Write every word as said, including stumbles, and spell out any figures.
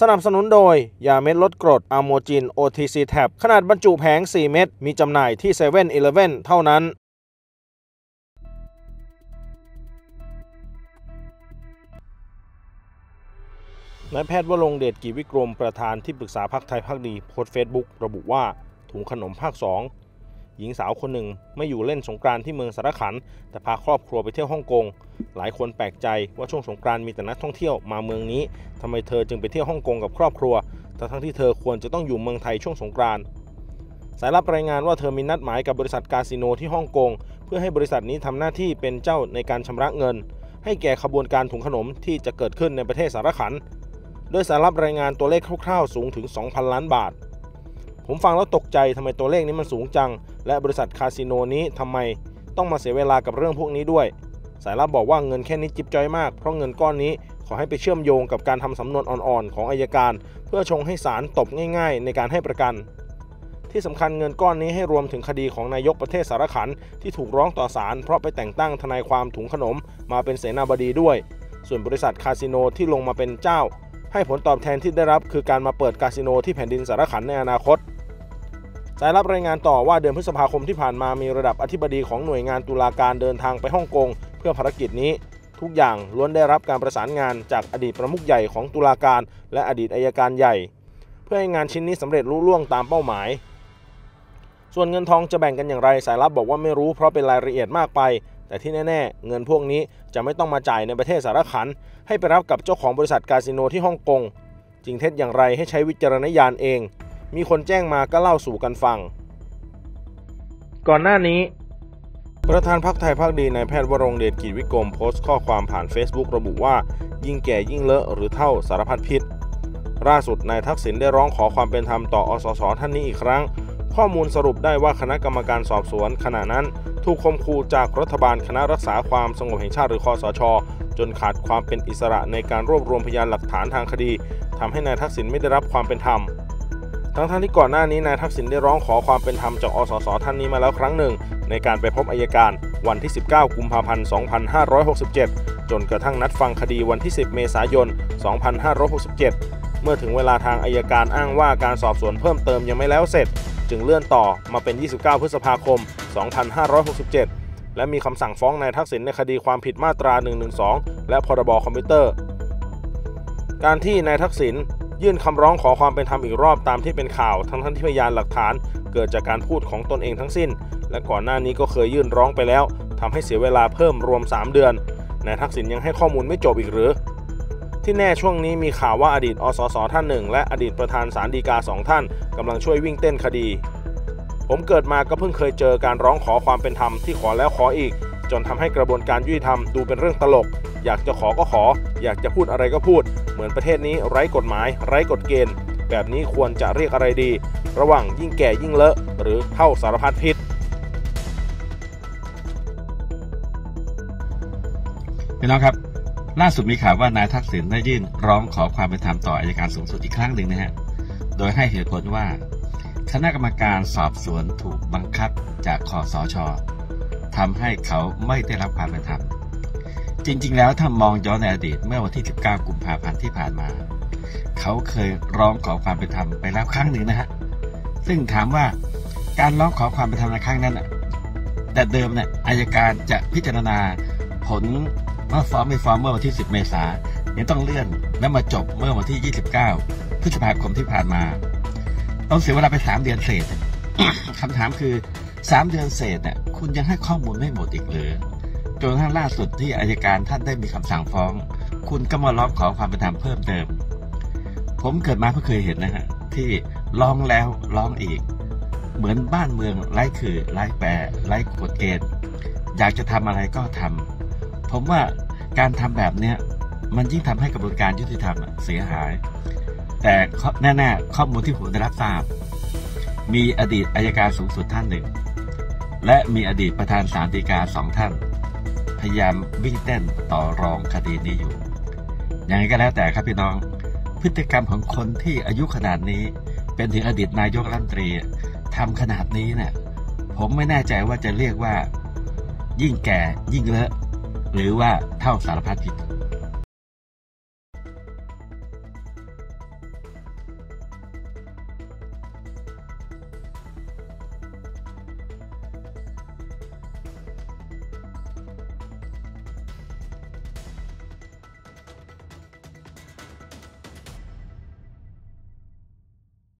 สนับสนุนโดยยาเม็ดลดกรดอะโมจิน โอ ที ซี แท็บ ขนาดบรรจุแผงสี่เม็ดมีจำหน่ายที่ เซเว่น อีเลฟเว่น เท่านั้นนายแพทย์วรงค์เดชกิจวิกรมประธานที่ปรึกษาพรรคไทยพักดีโพสต์เฟซบุ๊กระบุว่าถุงขนมภาคสองหญิงสาวคนหนึ่งไม่อยู่เล่นสงกรานต์ที่เมืองสารขันแต่พาครอบครัวไปเที่ยวฮ่องกงหลายคนแปลกใจว่าช่วงสงกรานต์มีแต่นักท่องเที่ยวมาเมืองนี้ทำไมเธอจึงไปเที่ยวฮ่องกงกับครอบครัวทั้งที่เธอควรจะต้องอยู่เมืองไทยช่วงสงกรานต์สายลับรายงานว่าเธอมีนัดหมายกับบริษัทคาสิโนที่ฮ่องกงเพื่อให้บริษัทนี้ทำหน้าที่เป็นเจ้าในการชำระเงินให้แก่ขบวนการถุงขนมที่จะเกิดขึ้นในประเทศสารขันโดยสายลับรายงานตัวเลขคร่าวๆสูงถึง สองพัน ล้านบาทผมฟังแล้วตกใจทำไมตัวเลขนี้มันสูงจังและบริษัทคาสิโนนี้ทำไมต้องมาเสียเวลากับเรื่องพวกนี้ด้วยสายลับบอกว่าเงินแค่นี้จิ๊บจ้อยมากเพราะเงินก้อนนี้ขอให้ไปเชื่อมโยงกับการทำสำนวนอ่อนๆของอัยการเพื่อชงให้ศาลตบง่ายๆในการให้ประกันที่สำคัญเงินก้อนนี้ให้รวมถึงคดีของนายกประเทศสารขันที่ถูกร้องต่อศาลเพราะไปแต่งตั้งทนายความถุงขนมมาเป็นเสนาบดีด้วยส่วนบริษัทคาสิโนที่ลงมาเป็นเจ้าให้ผลตอบแทนที่ได้รับคือการมาเปิดคาสิโนที่แผ่นดินสารขันในอนาคตสายลับรายงานต่อว่าเดือนพฤษภาคมที่ผ่านมามีระดับอธิบดีของหน่วยงานตุลาการเดินทางไปฮ่องกงเพื่อภารกิจนี้ทุกอย่างล้วนได้รับการประสานงานจากอดีตประมุขใหญ่ของตุลาการและอดีตอัยการใหญ่เพื่อให้งานชิ้นนี้สำเร็จลุล่วงตามเป้าหมายส่วนเงินทองจะแบ่งกันอย่างไรสายลับบอกว่าไม่รู้เพราะเป็นรายละเอียดมากไปแต่ที่แน่ๆเงินพวกนี้จะไม่ต้องมาจ่ายในประเทศสารขันให้ไปรับกับเจ้าของบริษัทคาสิโนที่ฮ่องกงจริงเท็จอย่างไรให้ใช้วิจารณญาณเองมีคนแจ้งมาก็เล่าสู่กันฟังก่อนหน้านี้ประธานพรรคไทยพักดีนายแพทย์วรงค์เดชกิจวิกรมโพสต์ข้อความผ่าน Facebook ระบุว่ายิ่งแก่ยิ่งเลอะหรือเท่าสารพัดพิษล่าสุดนายทักษิณได้ร้องขอความเป็นธรรมต่ออสสท่านนี้อีกครั้งข้อมูลสรุปได้ว่าคณะกรรมการสอบสวนขณะนั้นถูกข่มขู่จากรัฐบาลคณะรักษาความสงบแห่งชาติหรือคสช.จนขาดความเป็นอิสระในการรวบรวมพยานหลักฐานทางคดีทำให้นายทักษิณไม่ได้รับความเป็นธรรมทั้งทั้งที่ก่อนหน้านี้นายทักษิณได้ร้องขอความเป็นธรรมจากอสสท่านนี้มาแล้วครั้งหนึ่งในการไปพบอัยการวันที่สิบเก้ากุมภาพันธ์สองพันห้าร้อยหกสิบเจ็ดจนกระทั่งนัดฟังคดีวันที่สิบเมษายนสองพันห้าร้อยหกสิบเจ็ดเมื่อถึงเวลาทางอัยการอ้างว่าการสอบสวนเพิ่มเติมยังไม่แล้วเสร็จจึงเลื่อนต่อมาเป็นยี่สิบเก้าพฤษภาคมสองพันห้าร้อยหกสิบเจ็ดและมีคำสั่งฟ้องนายทักษิณในคดีความผิดมาตราหนึ่งหนึ่งสองและพรบคอมพิวเตอร์การที่นายทักษิณยื่นคำร้องขอความเป็นธรรมอีกรอบตามที่เป็นข่าวทั้งทั้งที่พยานหลักฐานเกิดจากการพูดของตนเองทั้งสิ้นและก่อนหน้านี้ก็เคยยื่นร้องไปแล้วทำให้เสียเวลาเพิ่มรวมสามเดือนนายทักษิณยังให้ข้อมูลไม่จบอีกหรือที่แน่ช่วงนี้มีข่าวว่าอดีตอสสท่านหนึ่งและอดีตประธานศาลฎีกาสองท่านกำลังช่วยวิ่งเต้นคดีผมเกิดมาก็เพิ่งเคยเจอการร้องขอความเป็นธรรมที่ขอแล้วขออีกจนทำให้กระบวนการยุติธรรมดูเป็นเรื่องตลกอยากจะขอก็ขออยากจะพูดอะไรก็พูดเหมือนประเทศนี้ไร้กฎหมายไร้กฎเกณฑ์แบบนี้ควรจะเรียกอะไรดีระหว่างยิ่งแก่ยิ่งเลอะหรือเท่าสารพัดพิษพี่น้องครับล่าสุดมีข่าวว่านายทักษิณได้ยื่นร้องขอความเป็นธรรมต่ออัยการสูงสุดอีกครั้งหนึ่งนะฮะโดยให้เหตุผลว่าคณะกรรมการสอบสวนถูกบังคับจากคสช.ทำให้เขาไม่ได้รับความเป็นธรรมจริงๆแล้วถ้ามองย้อนในอดีตเมื่อวันที่สิบเก้ากุมภาพันธ์ที่ผ่านมาเขาเคยร้องขอความเป็นธรรมไปแล้วครั้งหนึ่งนะฮะซึ่งถามว่าการร้องขอความเป็นธรรมในครั้งนั้นแต่เดิมเนี่ยอัยการจะพิจารณาผลว่าฟ้องไม่ฟ้องเมื่อวันที่สิบเมษายนยังต้องเลื่อนและมาจบเมื่อวันที่ยี่สิบเก้าพฤษภาคมที่ผ่านมาต้องเสียเวลาไปสามเดือนเศษ คำถามคือสามเดือนเศษเนี่ยคุณยังให้ข้อมูลไม่หมดอีกหรือจนกระทั่งล่าสุดที่อัยการท่านได้มีคำสั่งฟ้องคุณก็มาร้องขอความเป็นธรรมเพิ่มเติมผมเกิดมาเพิ่งเคยเห็นนะฮะที่ร้องแล้วร้องอีกเหมือนบ้านเมืองไร้คือไร้แปรไร้กฎเกณฑ์อยากจะทำอะไรก็ทำผมว่าการทำแบบนี้มันยิ่งทำให้กระบวนการยุติธรรมเสียหายแต่แน่ๆข้อมูลที่ผมได้รับทราบมีอดีตอัยการสูงสุดท่านหนึ่งและมีอดีตประธานศาลฎีกาสองท่านพยายามวิ่งเต้นต่อรองคดีนี้อยู่อย่างไรก็แล้วแต่ครับพี่น้องพฤติกรรมของคนที่อายุขนาดนี้เป็นถึงอดีตนายกรัฐมนตรีทำขนาดนี้เนี่ยผมไม่แน่ใจว่าจะเรียกว่ายิ่งแก่ยิ่งเลอะหรือว่าเท่าสารพัดพิษ